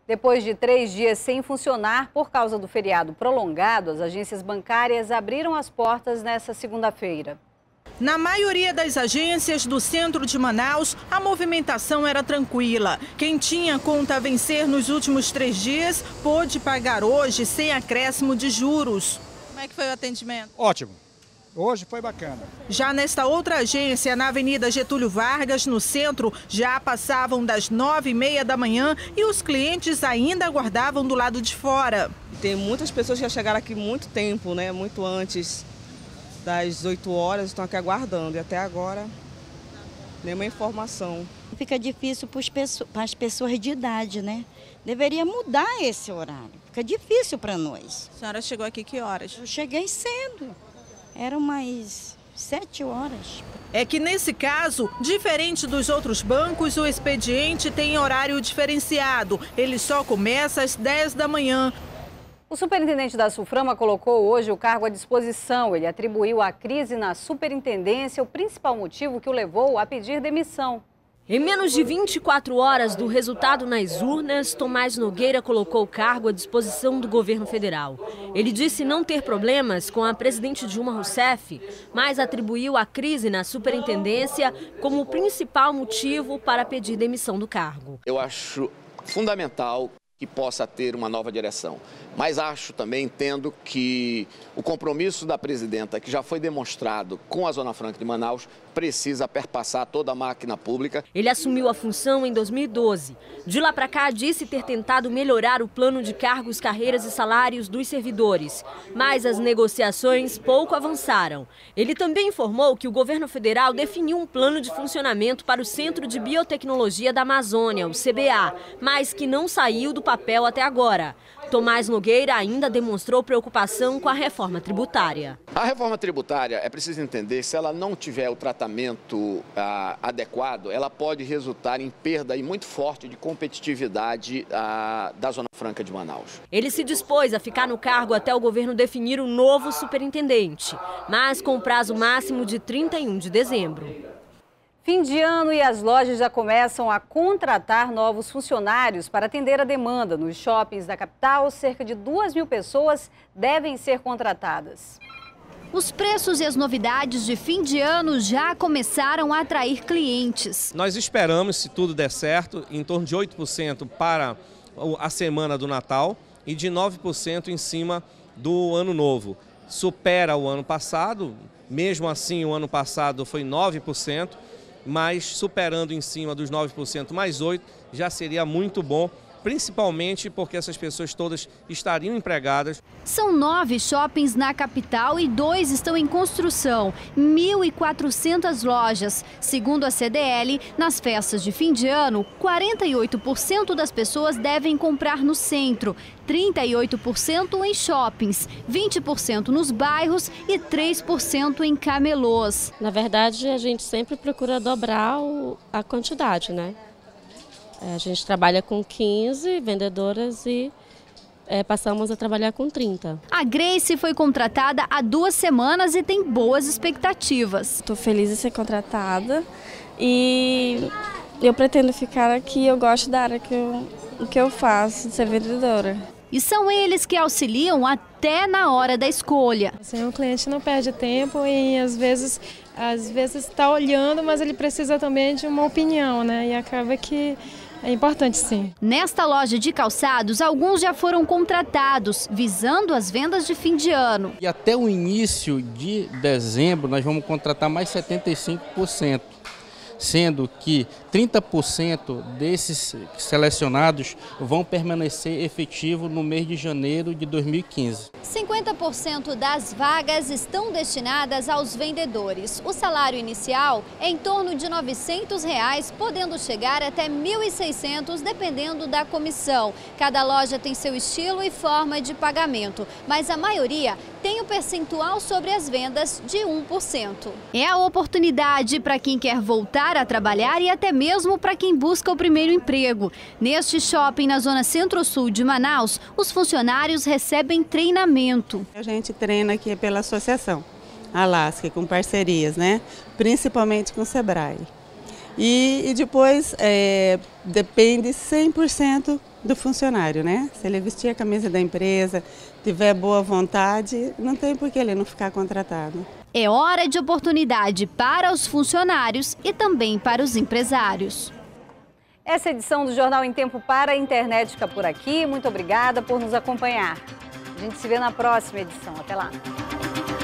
Depois de 3 dias sem funcionar por causa do feriado prolongado, as agências bancárias abriram as portas nesta segunda-feira. Na maioria das agências do centro de Manaus, a movimentação era tranquila. Quem tinha conta a vencer nos últimos 3 dias pôde pagar hoje sem acréscimo de juros. Como é que foi o atendimento? Ótimo. Hoje foi bacana. Já nesta outra agência, na Avenida Getúlio Vargas, no centro, já passavam das 9h30 da manhã e os clientes ainda aguardavam do lado de fora. Tem muitas pessoas que já chegaram aqui muito tempo, né? Muito antes das 8 horas, estão aqui aguardando e até agora nenhuma informação. Fica difícil para as pessoas de idade, né? Deveria mudar esse horário, fica difícil para nós. A senhora chegou aqui que horas? Eu cheguei cedo. Eram mais 7 horas. É que nesse caso, diferente dos outros bancos, o expediente tem horário diferenciado. Ele só começa às 10 da manhã. O superintendente da Sulframa colocou hoje o cargo à disposição. Ele atribuiu à crise na superintendência o principal motivo que o levou a pedir demissão. Em menos de 24 horas do resultado nas urnas, Tomás Nogueira colocou o cargo à disposição do governo federal. Ele disse não ter problemas com a presidente Dilma Rousseff, mas atribuiu a crise na superintendência como o principal motivo para pedir demissão do cargo. Eu acho fundamental que possa ter uma nova direção, mas acho também, entendo que o compromisso da presidenta, que já foi demonstrado com a Zona Franca de Manaus, precisa perpassar toda a máquina pública. Ele assumiu a função em 2012. De lá para cá, disse ter tentado melhorar o plano de cargos, carreiras e salários dos servidores, mas as negociações pouco avançaram. Ele também informou que o governo federal definiu um plano de funcionamento para o Centro de Biotecnologia da Amazônia, o CBA, mas que não saiu do papel até agora. Tomás Nogueira ainda demonstrou preocupação com a reforma tributária. A reforma tributária, é preciso entender, se ela não tiver o tratamento adequado, ela pode resultar em perda aí muito forte de competitividade da Zona Franca de Manaus. Ele se dispôs a ficar no cargo até o governo definir um novo superintendente, mas com o prazo máximo de 31 de dezembro. Fim de ano e as lojas já começam a contratar novos funcionários para atender a demanda. Nos shoppings da capital, cerca de 2.000 pessoas devem ser contratadas. Os preços e as novidades de fim de ano já começaram a atrair clientes. Nós esperamos, se tudo der certo, em torno de 8% para a semana do Natal e de 9% em cima do Ano Novo. Supera o ano passado, mesmo assim o ano passado foi 9%. Mas superando em cima dos 9% mais 8%, já seria muito bom, principalmente porque essas pessoas todas estariam empregadas. São 9 shoppings na capital e 2 estão em construção, 1.400 lojas. Segundo a CDL, nas festas de fim de ano, 48% das pessoas devem comprar no centro, 38% em shoppings, 20% nos bairros e 3% em camelôs. Na verdade, a gente sempre procura dobrar a quantidade, né? A gente trabalha com 15 vendedoras e passamos a trabalhar com 30. A Grace foi contratada há 2 semanas e tem boas expectativas. Estou feliz de ser contratada e eu pretendo ficar aqui. Eu gosto da área que eu faço, de ser vendedora. E são eles que auxiliam até na hora da escolha. Assim, o cliente não perde tempo e às vezes está olhando, mas ele precisa também de uma opinião, né? E acaba que é importante, sim. Nesta loja de calçados, alguns já foram contratados, visando as vendas de fim de ano. E até o início de dezembro, nós vamos contratar mais 75%. Sendo que 30% desses selecionados vão permanecer efetivo no mês de janeiro de 2015. 50% das vagas estão destinadas aos vendedores. O salário inicial é em torno de R$ 900, podendo chegar até R$ 1.600, dependendo da comissão. Cada loja tem seu estilo e forma de pagamento, mas a maioria tem um percentual sobre as vendas de 1%. É a oportunidade para quem quer voltar a trabalhar e até mesmo para quem busca o primeiro emprego. Neste shopping na zona centro-sul de Manaus, os funcionários recebem treinamento. A gente treina aqui pela associação Alasca, com parcerias, né? Principalmente com o Sebrae. E depois depende 100% do funcionário, né? Se ele vestir a camisa da empresa, tiver boa vontade, não tem por que ele não ficar contratado. É hora de oportunidade para os funcionários e também para os empresários. Essa edição do Jornal em Tempo para a Internet fica por aqui. Muito obrigada por nos acompanhar. A gente se vê na próxima edição. Até lá.